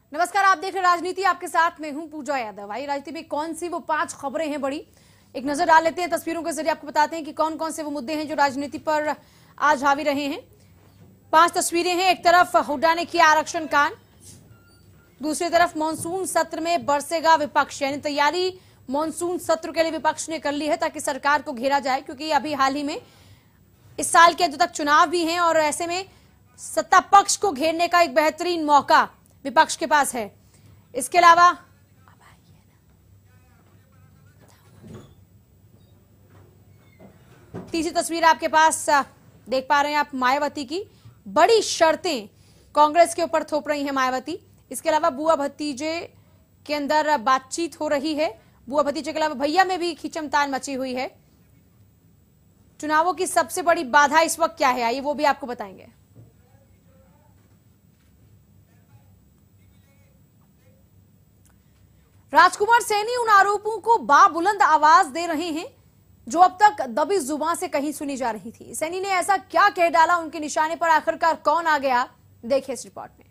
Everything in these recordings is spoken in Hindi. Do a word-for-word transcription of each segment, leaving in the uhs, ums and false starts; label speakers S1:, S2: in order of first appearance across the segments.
S1: नमस्कार, आप देख रहे हैं राजनीति, आपके साथ मैं हूं पूजा यादव। आई राजनीति में कौन सी वो पांच खबरें हैं बड़ी, एक नजर डाल लेते हैं। तस्वीरों के जरिए आपको बताते हैं कि कौन कौन से वो मुद्दे हैं जो राजनीति पर आज हावी रहे हैं। पांच तस्वीरें हैं। एक तरफ हुड्डा ने किया आरक्षण कांड, दूसरी तरफ मानसून सत्र में बरसेगा विपक्ष, यानी तैयारी मानसून सत्र के लिए विपक्ष ने कर ली है ताकि सरकार को घेरा जाए, क्योंकि अभी हाल ही में इस साल के अंत तक चुनाव भी हैं और ऐसे में सत्ता पक्ष को घेरने का एक बेहतरीन मौका विपक्ष के पास है। इसके अलावा तीसरी तस्वीर आपके पास देख पा रहे हैं आप, मायावती की बड़ी शर्तें कांग्रेस के ऊपर थोप रही हैं मायावती। इसके अलावा बुआ भतीजे के अंदर बातचीत हो रही है। बुआ भतीजे के अलावा भैया में भी खींचमतान मची हुई है। चुनावों की सबसे बड़ी बाधा इस वक्त क्या है, आइए वो भी आपको बताएंगे। राजकुमार सैनी उन आरोपों को बाबुलंद आवाज दे रहे हैं जो अब तक दबी जुबान से कहीं सुनी जा रही थी। सैनी ने ऐसा क्या कह डाला, उनके निशाने पर आखिरकार कौन आ गया, देखिए इस रिपोर्ट में।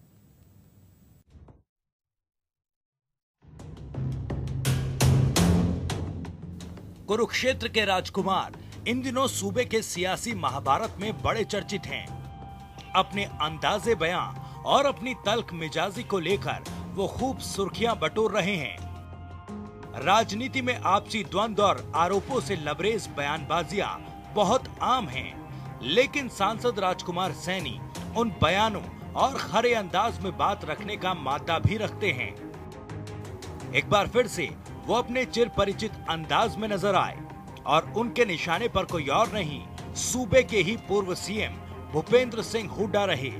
S2: कुरुक्षेत्र के राजकुमार इन दिनों सूबे के सियासी महाभारत में बड़े चर्चित हैं। अपने अंदाजे बयां और अपनी तल्ख मिजाजी को लेकर वो खूब सुर्खियां बटोर रहे हैं। राजनीति में आपसी द्वंद्व और आरोपों से लबरेज बयानबाजियां बहुत आम हैं, लेकिन सांसद राजकुमार सैनी उन बयानों और खरे अंदाज में बात रखने का मादा भी रखते हैं। एक बार फिर से वो अपने चिर परिचित अंदाज में नजर आए और उनके निशाने पर कोई और नहीं, सूबे के ही पूर्व सीएम भूपेंद्र सिंह हुड्डा रहे।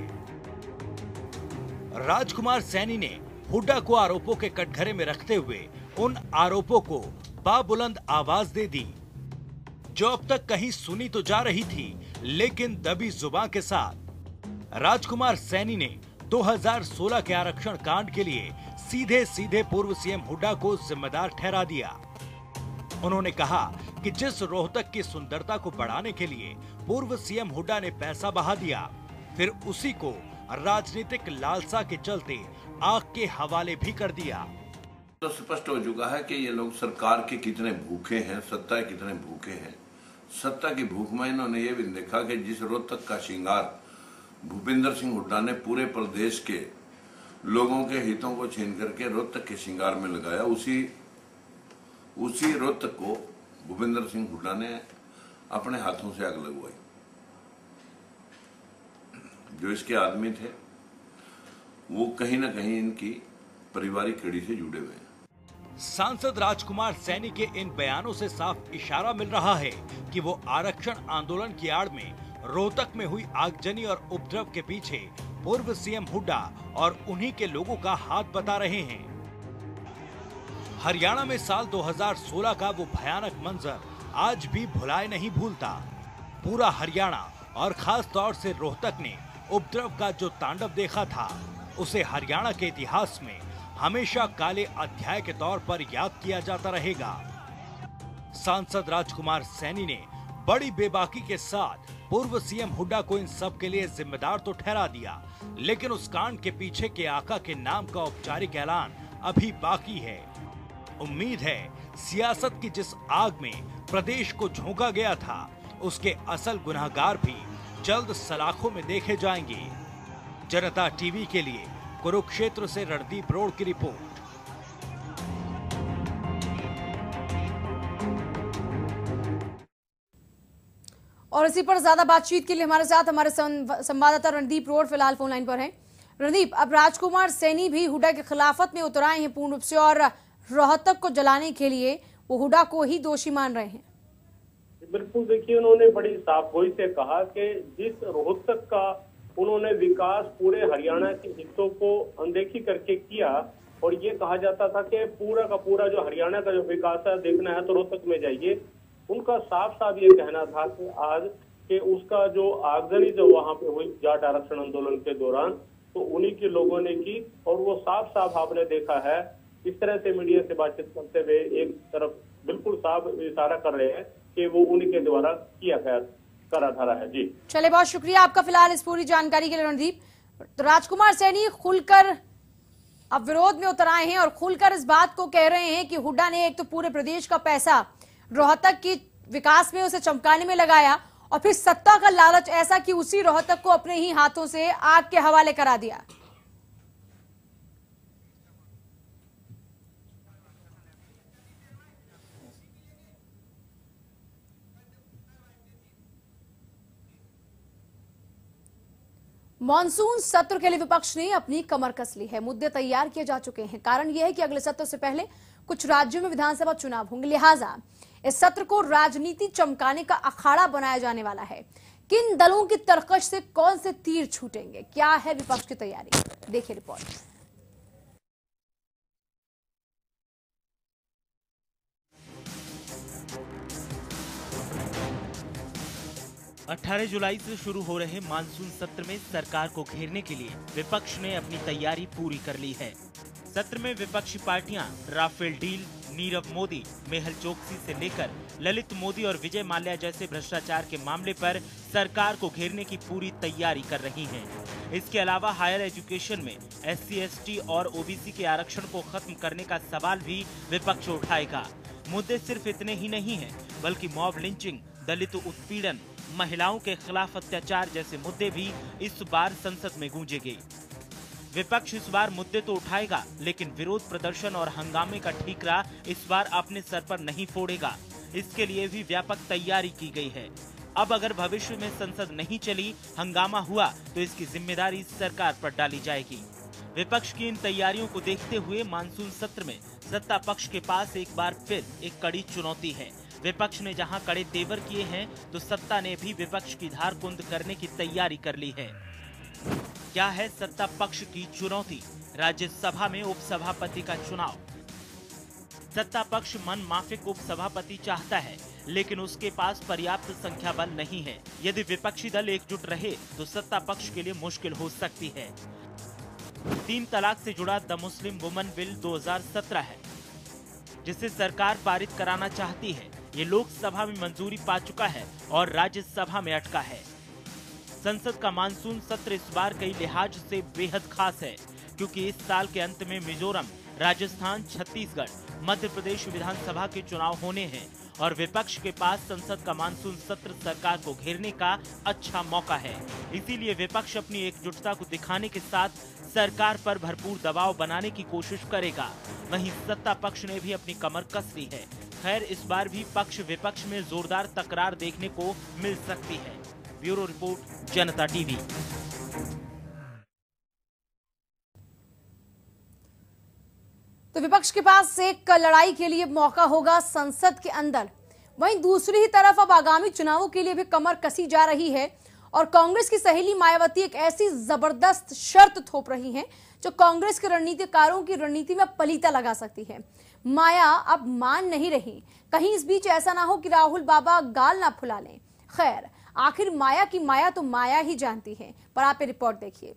S2: राजकुमार सैनी ने हुड्डा को आरोपों के कटघरे में रखते हुए उन आरोपों को बाबुलंद आवाज दे दी जो अब तक कहीं सुनी तो जा रही थी, लेकिन दबी जुबान के साथ। राजकुमार सैनी ने दो हज़ार सोलह के आरक्षण कांड के लिए सीधे सीधे पूर्व सीएम हुड्डा को जिम्मेदार ठहरा दिया। उन्होंने कहा कि जिस रोहतक की सुंदरता को बढ़ाने के लिए पूर्व सीएम हुड्डा ने पैसा बहा दिया, फिर उसी को राजनीतिक लालसा के चलते आग के हवाले भी कर दिया।
S3: तो स्पष्ट हो चुका है कि ये लोग सरकार के कितने भूखे हैं, सत्ता के कितने भूखे हैं। सत्ता की भूख में इन्होंने ये भी देखा कि जिस रोहतक का श्रृंगार भूपेंद्र सिंह हुड्डा ने पूरे प्रदेश के लोगों के हितों को छीन करके रोहतक के श्रृंगार में लगाया, उसी उसी रोहतक को भूपेंद्र सिंह हुड्डा ने अपने हाथों से आग लगवाई। जो इसके आदमी थे वो कहीं ना कहीं इनकी पारिवारिक कड़ी से जुड़े हुए हैं।
S2: सांसद राजकुमार सैनी के इन बयानों से साफ इशारा मिल रहा है कि वो आरक्षण आंदोलन की आड़ में रोहतक में हुई आगजनी और उपद्रव के पीछे पूर्व सीएम हुड्डा और उन्हीं के लोगों का हाथ बता रहे हैं। हरियाणा में साल दो हज़ार सोलह का वो भयानक मंजर आज भी भुलाए नहीं भूलता। पूरा हरियाणा और खास तौर से रोहतक ने उपद्रव का जो तांडव देखा था, उसे हरियाणा के इतिहास में हमेशा काले अध्याय के तौर पर याद किया जाता रहेगा। सांसद राजकुमार सैनी ने बड़ी बेबाकी के साथ पूर्व सीएम हुड्डा को इन सब के लिए जिम्मेदार तो ठहरा दिया, लेकिन उस कांड के पीछे के आका के नाम का औपचारिक ऐलान अभी बाकी है। उम्मीद है सियासत की जिस आग में प्रदेश को झोंका गया था, उसके असल गुनहगार भी जल्द सलाखों में देखे जाएंगे। जनता टीवी के लिए कुरुक्षेत्र से रणदीप रोड की रिपोर्ट।
S1: और इसी पर ज्यादा बातचीत के लिए हमारे साथ हमारे संवाददाता रणदीप रोड फिलहाल फोन लाइन पर हैं। रणदीप, अब राजकुमार सैनी भी हुड्डा के खिलाफत में उतर आए हैं पूर्ण रूप से और रोहतक को जलाने के लिए वो हुड्डा को ही दोषी मान रहे हैं।
S4: बिल्कुल, देखिए उन्होंने बड़ी साफगोई से कहा कि जिस रोहतक का उन्होंने विकास पूरे हरियाणा के हिस्सों को अनदेखी करके किया और ये कहा जाता था कि पूरा का पूरा जो हरियाणा का जो विकास है देखना है तो रोहतक में जाइए। उनका साफ साफ ये कहना था कि आज के उसका जो आगजनी जो वहां पे हुई जाट आरक्षण आंदोलन के दौरान, तो उन्हीं के लोगों ने की और वो साफ साफ आपने देखा है इस तरह से मीडिया से बातचीत करते हुए एक तरफ बिल्कुल साफ इशारा कर रहे हैं कि वो उन्हीं के द्वारा किया गया करा धारा है। जी
S1: चले, बहुत शुक्रिया आपका फिलहाल इस पूरी जानकारी के लिए रणदीप। तो राजकुमार सैनी खुलकर अब विरोध में उतर आए हैं और खुलकर इस बात को कह रहे हैं कि हुड्डा ने एक तो पूरे प्रदेश का पैसा रोहतक की विकास में, उसे चमकाने में लगाया और फिर सत्ता का लालच ऐसा कि उसी रोहतक को अपने ही हाथों से आग के हवाले करा दिया। मॉनसून सत्र के लिए विपक्ष ने अपनी कमर कस ली है। मुद्दे तैयार किए जा चुके हैं। कारण यह है कि अगले सत्र से पहले कुछ राज्यों में विधानसभा चुनाव होंगे, लिहाजा इस सत्र को राजनीति चमकाने का अखाड़ा बनाया जाने वाला है। किन दलों की तरकश से कौन से तीर छूटेंगे, क्या है विपक्ष की तैयारी, देखिए रिपोर्ट।
S5: अठारह जुलाई से शुरू हो रहे मानसून सत्र में सरकार को घेरने के लिए विपक्ष ने अपनी तैयारी पूरी कर ली है। सत्र में विपक्षी पार्टियां राफेल डील, नीरव मोदी, मेहुल चोकसी से लेकर ललित मोदी और विजय माल्या जैसे भ्रष्टाचार के मामले पर सरकार को घेरने की पूरी तैयारी कर रही हैं। इसके अलावा हायर एजुकेशन में एस सी एस टी और ओ बी सी के आरक्षण को खत्म करने का सवाल भी विपक्ष उठाएगा। मुद्दे सिर्फ इतने ही नहीं हैं, बल्कि मॉब लिंचिंग, दलित उत्पीड़न, महिलाओं के खिलाफ अत्याचार जैसे मुद्दे भी इस बार संसद में गूंजेंगे। विपक्ष इस बार मुद्दे तो उठाएगा, लेकिन विरोध प्रदर्शन और हंगामे का ठीकरा इस बार अपने सर पर नहीं फोड़ेगा। इसके लिए भी व्यापक तैयारी की गई है। अब अगर भविष्य में संसद नहीं चली, हंगामा हुआ, तो इसकी जिम्मेदारी सरकार पर डाली जाएगी। विपक्ष की इन तैयारियों को देखते हुए मानसून सत्र में सत्ता पक्ष के पास एक बार फिर एक कड़ी चुनौती है। विपक्ष ने जहां कड़े तेवर किए हैं, तो सत्ता ने भी विपक्ष की धार कुंद करने की तैयारी कर ली है। क्या है सत्ता पक्ष की चुनौती? राज्यसभा में उपसभापति का चुनाव। सत्ता पक्ष मन माफिक उपसभापति चाहता है, लेकिन उसके पास पर्याप्त संख्या बल नहीं है। यदि विपक्षी दल एकजुट रहे तो सत्ता पक्ष के लिए मुश्किल हो सकती है। तीन तलाक से जुड़ा द मुस्लिम वुमन बिल दो हज़ार सत्रह है, जिसे सरकार पारित कराना चाहती है। ये लोकसभा में मंजूरी पा चुका है और राज्यसभा में अटका है। संसद का मानसून सत्र इस बार कई लिहाज से बेहद खास है, क्योंकि इस साल के अंत में मिजोरम, राजस्थान, छत्तीसगढ़, मध्य प्रदेश विधानसभा के चुनाव होने हैं और विपक्ष के पास संसद का मानसून सत्र सरकार को घेरने का अच्छा मौका है। इसीलिए विपक्ष अपनी एकजुटता को दिखाने के साथ सरकार पर भरपूर दबाव बनाने की कोशिश करेगा। वहीं सत्ता पक्ष ने भी अपनी कमर कस ली है। खैर, इस बार भी पक्ष विपक्ष में जोरदार तकरार देखने को मिल सकती है। Bureau report, Janta TV.
S1: तो विपक्ष के पास एक लड़ाई के लिए मौका होगा संसद के अंदर। वहीं दूसरी ही तरफ अब आगामी चुनावों के लिए भी कमर कसी जा रही है और कांग्रेस की सहेली मायावती एक ऐसी जबरदस्त शर्त थोप रही हैं जो कांग्रेस के रणनीतिकारों की रणनीति में पलीता लगा सकती है। माया अब मान नहीं रही, कहीं इस बीच ऐसा ना हो कि राहुल बाबा गाल ना फुला लें। खैर, आखिर माया की माया तो माया ही जानती है। पर आप ये रिपोर्ट देखिए।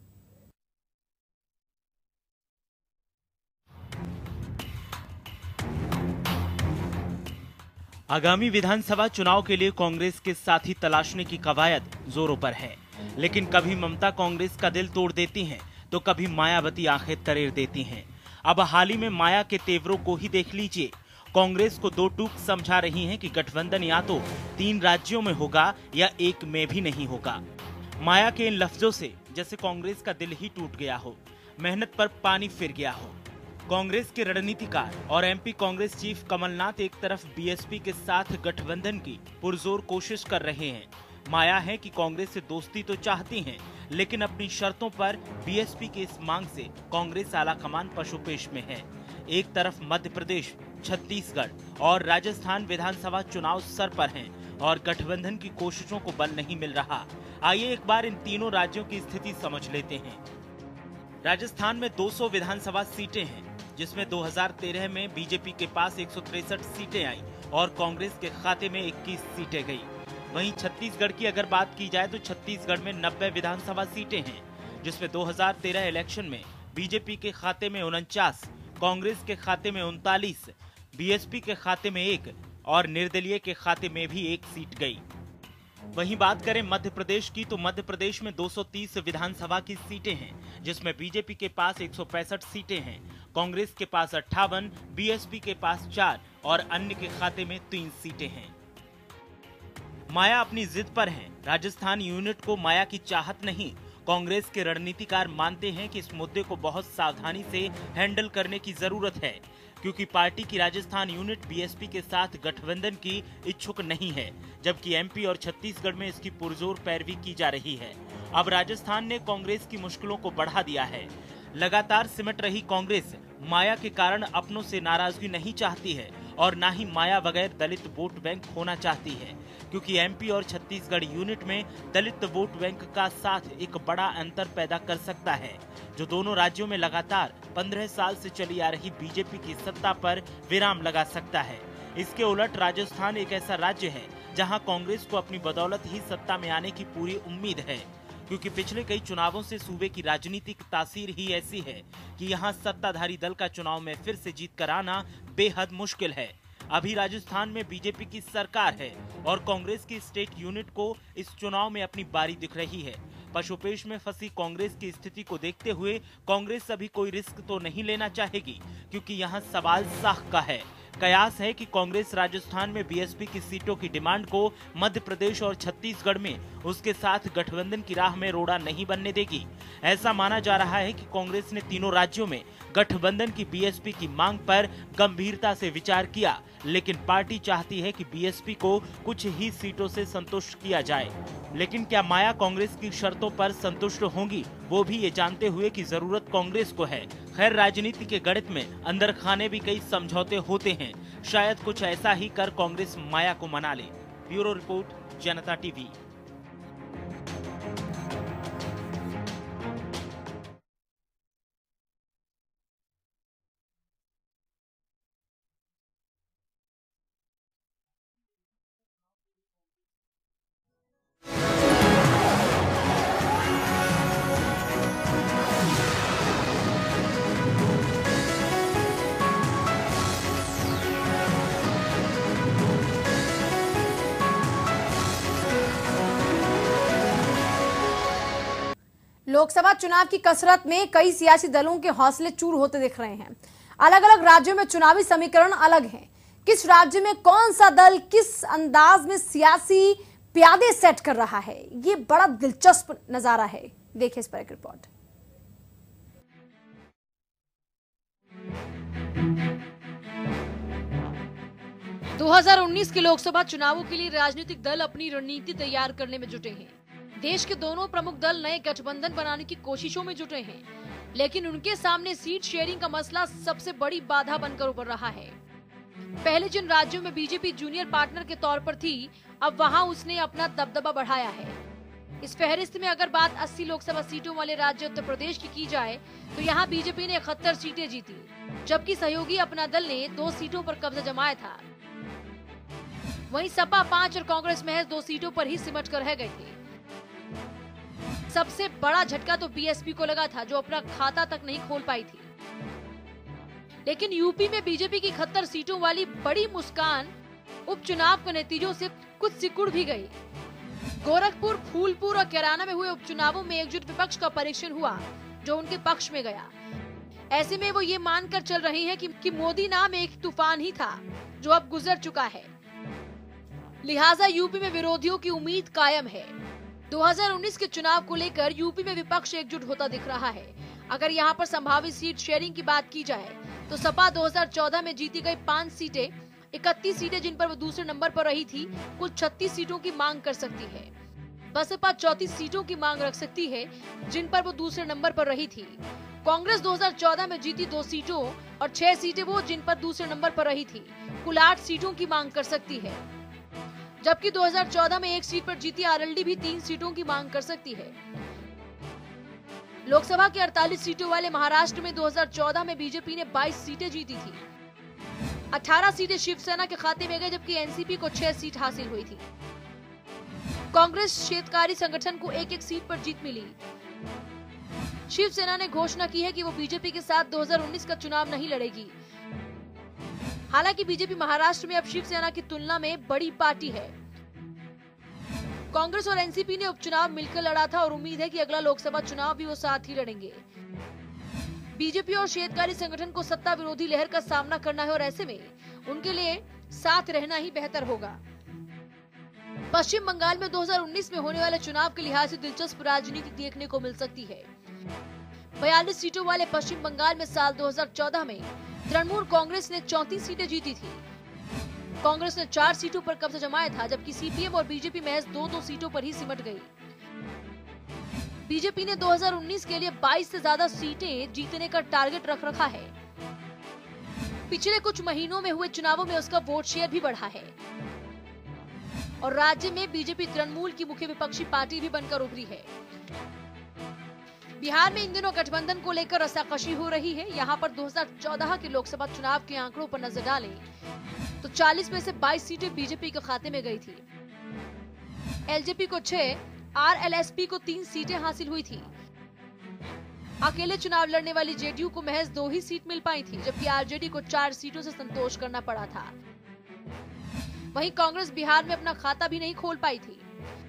S5: आगामी विधानसभा चुनाव के लिए कांग्रेस के साथी तलाशने की कवायद जोरों पर है, लेकिन कभी ममता कांग्रेस का दिल तोड़ देती हैं, तो कभी मायावती आंखें तरेर देती हैं। अब हाल ही में माया के तेवरों को ही देख लीजिए। कांग्रेस को दो टूक समझा रही हैं कि गठबंधन या तो तीन राज्यों में होगा या एक में भी नहीं होगा। माया के इन लफ्जों से जैसे कांग्रेस का दिल ही टूट गया हो, मेहनत पर पानी फिर गया हो। कांग्रेस के रणनीतिकार और M P Congress chief Kamalnath एक तरफ बी एस पी के साथ गठबंधन की पुरजोर कोशिश कर रहे हैं। माया है कि कांग्रेस से दोस्ती तो चाहती हैं, लेकिन अपनी शर्तों पर बी एस पी की इस मांग से कांग्रेस आलाकमान पशुपेश में है। एक तरफ मध्य प्रदेश, छत्तीसगढ़ और राजस्थान विधानसभा चुनाव सर पर हैं और गठबंधन की कोशिशों को बल नहीं मिल रहा। आइए एक बार इन तीनों राज्यों की स्थिति समझ लेते हैं। राजस्थान में दो सौ विधानसभा सीटें हैं, जिसमें दो हज़ार तेरह में बीजेपी के पास एक सौ तिरसठ सीटें आई और कांग्रेस के खाते में इक्कीस सीटें गई। वहीं छत्तीसगढ़ की अगर बात की जाए तो छत्तीसगढ़ में नब्बे विधानसभा सीटें हैं, जिसमें दो हज़ार तेरह इलेक्शन में बीजेपी के खाते में उनचास, कांग्रेस के खाते में उनतालीस, बी एस पी के खाते में एक और निर्दलीय के खाते में भी एक सीट गई। वहीं बात करें मध्य प्रदेश की, तो मध्य प्रदेश में दो सौ तीस विधानसभा की सीटें हैं, जिसमें बीजेपी के पास एक सौ पैंसठ सीटें हैं, कांग्रेस के पास अट्ठावन, बीएसपी के पास चार और अन्य के खाते में तीन सीटें हैं। माया अपनी जिद पर हैं। राजस्थान यूनिट को माया की चाहत नहीं। कांग्रेस के रणनीतिकार मानते हैं कि इस मुद्दे को बहुत सावधानी से हैंडल करने की जरूरत है, क्योंकि पार्टी की राजस्थान यूनिट बीएसपी के साथ गठबंधन की इच्छुक नहीं है, जबकि एमपी और छत्तीसगढ़ में इसकी पुरजोर पैरवी की जा रही है। अब राजस्थान ने कांग्रेस की मुश्किलों को बढ़ा दिया है। लगातार सिमट रही कांग्रेस माया के कारण अपनों से नाराजगी नहीं चाहती है और न ही माया बगैर दलित वोट बैंक खोना चाहती है, क्योंकि एमपी और छत्तीसगढ़ यूनिट में दलित वोट बैंक का साथ एक बड़ा अंतर पैदा कर सकता है, जो दोनों राज्यों में लगातार पंद्रह साल से चली आ रही बीजेपी की सत्ता पर विराम लगा सकता है। इसके उलट राजस्थान एक ऐसा राज्य है जहां कांग्रेस को अपनी बदौलत ही सत्ता में आने की पूरी उम्मीद है, क्योंकि पिछले कई चुनावों से सूबे की राजनीतिक तासीर ही ऐसी है कि यहां सत्ताधारी दल का चुनाव में फिर से जीत कर आना बेहद मुश्किल है। अभी राजस्थान में बीजेपी की सरकार है और कांग्रेस की स्टेट यूनिट को इस चुनाव में अपनी बारी दिख रही है। पशुपेश में फंसी कांग्रेस की स्थिति को देखते हुए कांग्रेस अभी कोई रिस्क तो नहीं लेना चाहेगी, क्योंकि यहाँ सवाल साख का है। कयास है कि कांग्रेस राजस्थान में बीएसपी की सीटों की डिमांड को मध्य प्रदेश और छत्तीसगढ़ में उसके साथ गठबंधन की राह में रोड़ा नहीं बनने देगी। ऐसा माना जा रहा है कि कांग्रेस ने तीनों राज्यों में गठबंधन की बीएसपी की मांग पर गंभीरता से विचार किया, लेकिन पार्टी चाहती है कि बीएसपी को कुछ ही सीटों से संतुष्ट किया जाए। लेकिन क्या माया कांग्रेस की शर्तों पर संतुष्ट होंगी, वो भी ये जानते हुए कि जरूरत कांग्रेस को है। खैर, राजनीति के गणित में अंदर खाने भी कई समझौते होते हैं। शायद कुछ ऐसा ही कर कांग्रेस माया को मना ले। Bureau report, Janta TV.
S1: Lok Sabha चुनाव की कसरत में कई सियासी दलों के हौसले चूर होते दिख रहे हैं। अलग अलग राज्यों में चुनावी समीकरण अलग हैं। किस राज्य में कौन सा दल किस अंदाज में सियासी प्यादे सेट कर रहा है, ये बड़ा दिलचस्प नजारा है। देखिए इस पर एक रिपोर्ट।
S6: दो हज़ार उन्नीस के लोकसभा चुनावों के लिए राजनीतिक दल अपनी रणनीति तैयार करने में जुटे हैं। देश के दोनों प्रमुख दल नए गठबंधन बनाने की कोशिशों में जुटे हैं, लेकिन उनके सामने सीट शेयरिंग का मसला सबसे बड़ी बाधा बनकर उभर रहा है। पहले जिन राज्यों में बीजेपी जूनियर पार्टनर के तौर पर थी, अब वहां उसने अपना दबदबा बढ़ाया है। इस फहरिस्त में अगर बात अस्सी लोकसभा सीटों वाले राज्य उत्तर प्रदेश की की जाए, तो यहाँ बीजेपी ने इकहत्तर सीटें जीती, जबकि सहयोगी अपना दल ने दो सीटों पर कब्जा जमाया था। वहीं सपा पांच और कांग्रेस महज दो सीटों पर ही सिमट कर रह गए थे। सबसे बड़ा झटका तो बीएसपी को लगा था, जो अपना खाता तक नहीं खोल पाई थी। लेकिन यूपी में बीजेपी की इकहत्तर सीटों वाली बड़ी मुस्कान उपचुनाव के नतीजों से कुछ सिकुड़ भी गई। गोरखपुर, फूलपुर और कैराना में हुए उपचुनावों में एकजुट विपक्ष का परीक्षण हुआ, जो उनके पक्ष में गया। ऐसे में वो ये मानकर चल रही हैं कि, कि मोदी नाम एक तूफान ही था, जो अब गुजर चुका है। लिहाजा यूपी में विरोधियों की उम्मीद कायम है। दो हज़ार उन्नीस के चुनाव को लेकर यूपी में विपक्ष एकजुट होता दिख रहा है। अगर यहां पर संभावित सीट शेयरिंग की बात की जाए, तो सपा दो हज़ार चौदह में जीती गई पांच सीटें, इकतीस सीटें जिन पर वो दूसरे नंबर पर रही थी, कुल छत्तीस सीटों की मांग कर सकती है। बसपा चौंतीस सीटों की मांग रख सकती है, जिन पर वो दूसरे नंबर पर रही थी। कांग्रेस दो हज़ार चौदह में जीती दो सीटों और छह सीटें वो जिन पर दूसरे नंबर पर रही थी, कुल आठ सीटों की मांग कर सकती है। जबकि दो हज़ार चौदह में एक सीट पर जीती आरएलडी भी तीन सीटों की मांग कर सकती है। लोकसभा की अड़तालीस सीटों वाले महाराष्ट्र में दो हज़ार चौदह में बीजेपी ने बाईस सीटें जीती थी। अठारह सीटें शिवसेना के खाते में गए, जबकि एनसीपी को छह सीट हासिल हुई थी। कांग्रेस क्षेत्रकारी संगठन को एक एक सीट पर जीत मिली। शिवसेना ने घोषणा की है कि वो बीजेपी के साथ दो हज़ार उन्नीस का चुनाव नहीं लड़ेगी। हालांकि बीजेपी महाराष्ट्र में अब शिवसेना की तुलना में बड़ी पार्टी है। कांग्रेस और एनसीपी ने उपचुनाव मिलकर लड़ा था और उम्मीद है कि अगला लोकसभा चुनाव भी वो साथ ही लड़ेंगे। बीजेपी और क्षेत्रकारी संगठन को सत्ता विरोधी लहर का सामना करना है और ऐसे में उनके लिए साथ रहना ही बेहतर होगा। पश्चिम बंगाल में दो हज़ार उन्नीस में होने वाले चुनाव के लिहाज से दिलचस्प राजनीति देखने को मिल सकती है। बयालीस सीटों वाले पश्चिम बंगाल में साल दो हज़ार चौदह में तृणमूल कांग्रेस ने चौंतीस सीटें जीती थी। कांग्रेस ने चार सीटों पर कब्जा जमाया था, जबकि सीपीएम और बीजेपी महज दो दो सीटों पर ही सिमट गई। बीजेपी ने दो हज़ार उन्नीस के लिए बाईस से ज्यादा सीटें जीतने का टारगेट रख रखा है। पिछले कुछ महीनों में हुए चुनावों में उसका वोट शेयर भी बढ़ा है और राज्य में बीजेपी तृणमूल की मुख्य विपक्षी पार्टी भी बनकर उभरी है। बिहार में इन दिनों गठबंधन को लेकर रस्साकशी हो रही है। यहाँ पर दो हज़ार चौदह के लोकसभा चुनाव के आंकड़ों पर नजर डालें तो चालीस में से बाईस सीटें बीजेपी के खाते में गई थी। एलजेपी को छह, आरएलएसपी को तीन सीटें हासिल हुई थी। अकेले चुनाव लड़ने वाली जेडीयू को महज दो ही सीट मिल पाई थी, जबकि आरजेडी को चार सीटों से संतोष करना पड़ा था। वहीं कांग्रेस बिहार में अपना खाता भी नहीं खोल पाई थी।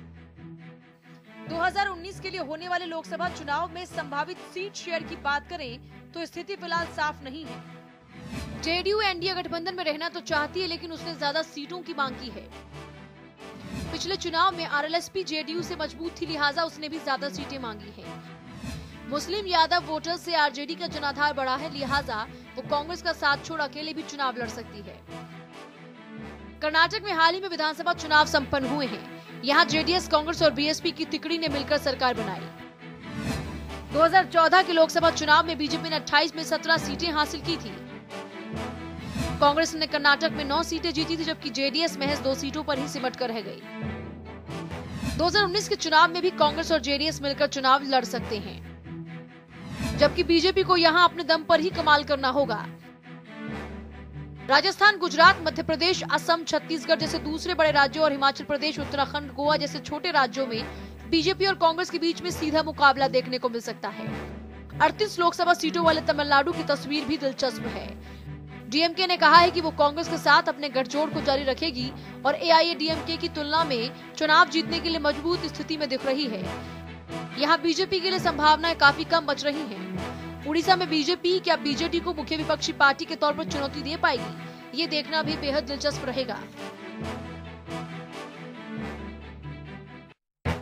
S6: दो हज़ार उन्नीस के लिए होने वाले लोकसभा चुनाव में संभावित सीट शेयर की बात करें तो स्थिति फिलहाल साफ नहीं है। जेडीयू एनडीए गठबंधन में रहना तो चाहती है, लेकिन उसने ज्यादा सीटों की मांग की है। पिछले चुनाव में आरएलएसपी जेडीयू से मजबूत थी, लिहाजा उसने भी ज्यादा सीटें मांगी है। मुस्लिम यादव वोटर्स से आरजेडी का जनाधार बढ़ा है, लिहाजा वो कांग्रेस का साथ छोड़ अकेले भी चुनाव लड़ सकती है। कर्नाटक में हाल ही में विधानसभा चुनाव संपन्न हुए हैं। यहाँ जेडीएस, कांग्रेस और बीएसपी की तिकड़ी ने मिलकर सरकार बनाई। दो हज़ार चौदह के लोकसभा चुनाव में बीजेपी ने अट्ठाईस में सत्रह सीटें हासिल की थी। कांग्रेस ने कर्नाटक में नौ सीटें जीती थी, जबकि जेडीएस महज दो सीटों पर ही सिमट कर रह गई। दो हज़ार उन्नीस के चुनाव में भी कांग्रेस और जेडीएस मिलकर चुनाव लड़ सकते हैं, जबकि बीजेपी को यहाँ अपने दम पर ही कमाल करना होगा। राजस्थान, गुजरात, मध्य प्रदेश, असम, छत्तीसगढ़ जैसे दूसरे बड़े राज्यों और हिमाचल प्रदेश, उत्तराखंड, गोवा जैसे छोटे राज्यों में बीजेपी और कांग्रेस के बीच में सीधा मुकाबला देखने को मिल सकता है। अड़तीस लोकसभा सीटों वाले तमिलनाडु की तस्वीर भी दिलचस्प है। डीएमके ने कहा है कि वो कांग्रेस के साथ अपने गठजोड़ को जारी रखेगी और एआईएडीएमके की तुलना में चुनाव जीतने के लिए मजबूत स्थिति में दिख रही है। यहाँ बीजेपी के लिए संभावनाएं काफी कम बच रही हैं। उड़ीसा में बीजेपी क्या बीजेडी को मुख्य विपक्षी पार्टी के तौर पर चुनौती दे पाएगी, ये देखना भी बेहद दिलचस्प रहेगा।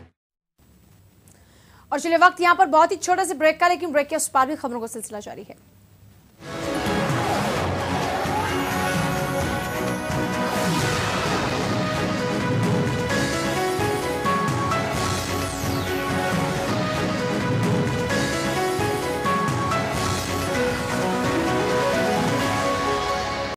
S1: और चलिए वक्त यहाँ पर बहुत ही छोटे से ब्रेक का, लेकिन ब्रेक के उस पार भी खबरों का सिलसिला जारी है।